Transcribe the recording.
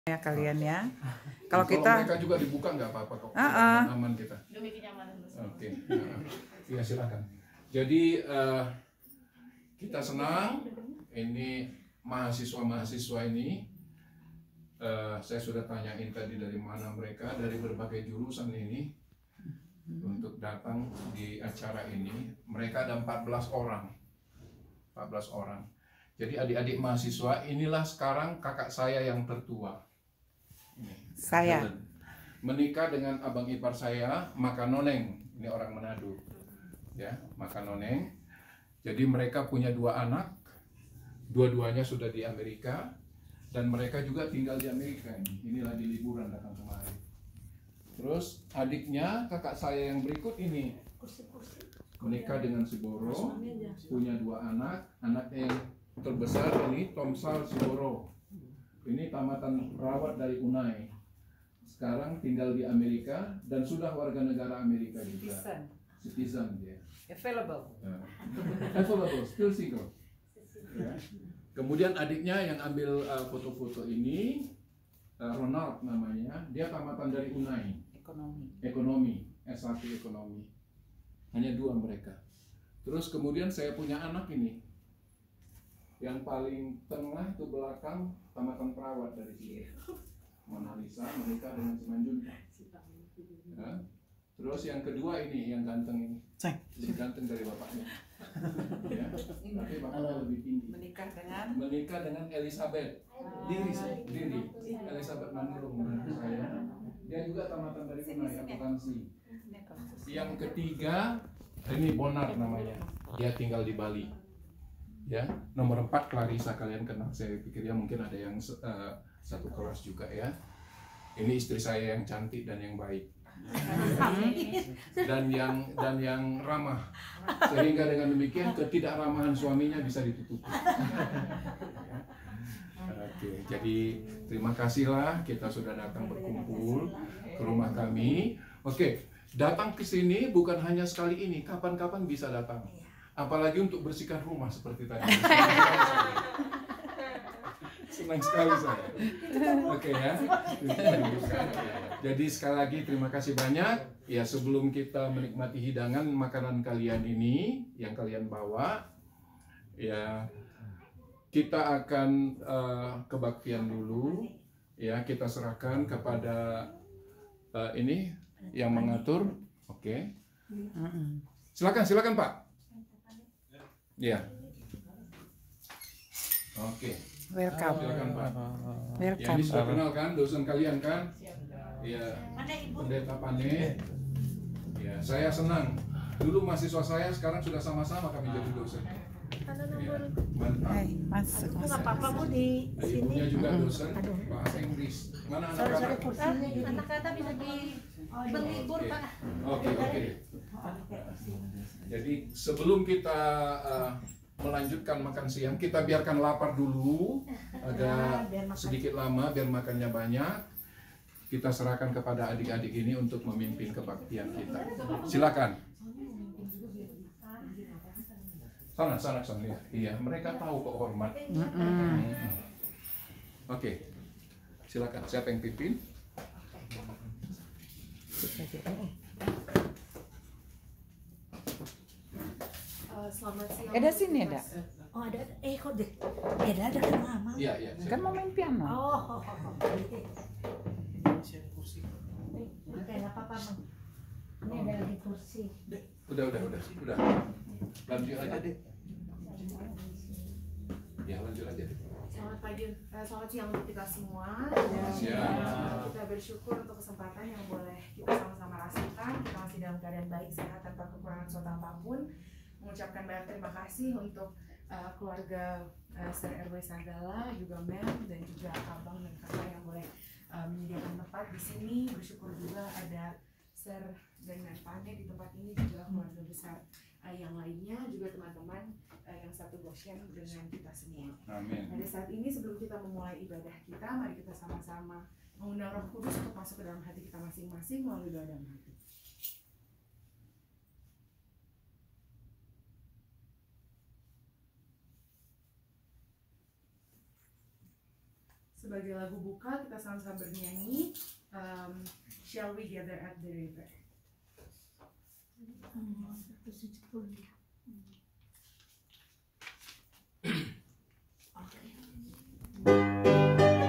ya kalian ya. Kalau kita mereka juga dibuka nggak apa-apa kok. Aman kita. Demi kenyamanan bersama. Oke. Ya silakan. Jadi kita senang ini mahasiswa ini saya sudah tanyain tadi dari mana mereka, dari berbagai jurusan ini untuk datang di acara ini. Mereka ada 14 orang. Jadi adik-adik mahasiswa, inilah sekarang kakak saya yang tertua. saya Menikah dengan abang ipar saya, Maka Noneng. Ini orang Manado. Ya, Maka Noneng. Jadi mereka punya 2 anak. Dua-duanya sudah di Amerika. Dan mereka juga tinggal di Amerika. Ini lagi liburan datang kemari. Terus adiknya, kakak saya yang berikut ini. Menikah dengan Siboro. Punya 2 anak. Anaknya yang terbesar ini Tomsal Siboro. Ini tamatan perawat dari UNAI. Sekarang tinggal di Amerika dan sudah warga negara Amerika juga. Citizen dia. available. Available, still single. Ya. Kemudian adiknya yang ambil foto-foto ini, Ronald namanya. Dia tamatan dari UNAI. Ekonomi, S1 ekonomi. Hanya 2 mereka. Terus kemudian saya punya anak ini. Yang paling tengah itu belakang tamatan perawat dari sini. Mona Lisa menikah dengan Simanjuntak. Ya. Terus yang kedua ini yang ganteng ini. Lebih ganteng dari bapaknya. Ya. Tapi bapaknya lebih tinggi. Menikah dengan Elizabeth. Diri. Elizabeth Manurung saya. Dia juga tamatan dari UNAI akuntansi. Yang ketiga ini Bonar namanya. Dia tinggal di Bali. Ya, nomor 4 Clarissa, kalian kenal, saya pikir ya mungkin ada yang satu kelas juga ya. Ini istri saya yang cantik dan yang baik. Dan yang ramah. Sehingga dengan demikian ketidakramahan suaminya bisa ditutupi. Oke, jadi terima kasihlah kita sudah datang berkumpul ke rumah kami. Oke, datang ke sini bukan hanya sekali ini, kapan-kapan bisa datang. Apalagi untuk bersihkan rumah seperti tadi. Senang sekali saya. Oke ya. Jadi sekali lagi terima kasih banyak. Ya, sebelum kita menikmati hidangan makanan kalian ini yang kalian bawa, ya kita akan kebaktian dulu. Ya, kita serahkan kepada ini yang mengatur. Oke. Silakan Pak. Ya. Oke. Welcome. Silakan Pak. Ya, Welcome. ini sudah kenal kan dosen kalian kan? Iya. Pendeta Pane. Ya, saya senang. Dulu mahasiswa saya, sekarang sudah sama-sama kami jadi dosen. Ya, mantap. Hai, masuk. Apa-apa Bu di sini. Ibunya juga dosen bahasa Inggris. Mana anak-anak? Anak-anak bisa di berlibur Pak. Oke. Jadi sebelum kita melanjutkan makan siang, kita biarkan lapar dulu, ada sedikit lama biar makannya banyak. Kita serahkan kepada adik-adik ini untuk memimpin kebaktian kita. Silakan. Sana ya. Iya, mereka tahu kok hormat. Oke. Silakan. Siapa yang pimpin? Selamat siang. Ada sini ada. Oh ada. Kok deh. Ada kan Mama. Iya. Kan mau main piano. Oh. Oke, enggak apa-apa, Mang. Ini ada lagi kursi. Udah. Lanjut aja. Ya, lanjut aja. Selamat siang untuk kita semua. Siang. Kita bersyukur untuk kesempatan yang boleh kita sama-sama rasakan. Kita masih dalam keadaan baik, sehat, tanpa kekurangan suatu apapun. Mengucapkan banyak terima kasih untuk keluarga Sir RW Sagala, juga Mel dan juga abang dan kakak yang boleh menyediakan tempat di sini. Bersyukur juga ada Sir dan Pane di tempat ini, juga keluarga besar yang lainnya, juga teman-teman yang satu gosyen dengan kita semua. Amin. Pada saat ini sebelum kita memulai ibadah kita, mari kita sama-sama mengundang Roh Kudus untuk masuk ke dalam hati kita masing-masing melalui doa dan hati. sebagai lagu buka kita sama-sama bernyanyi Shall We Gather at the River. Oke.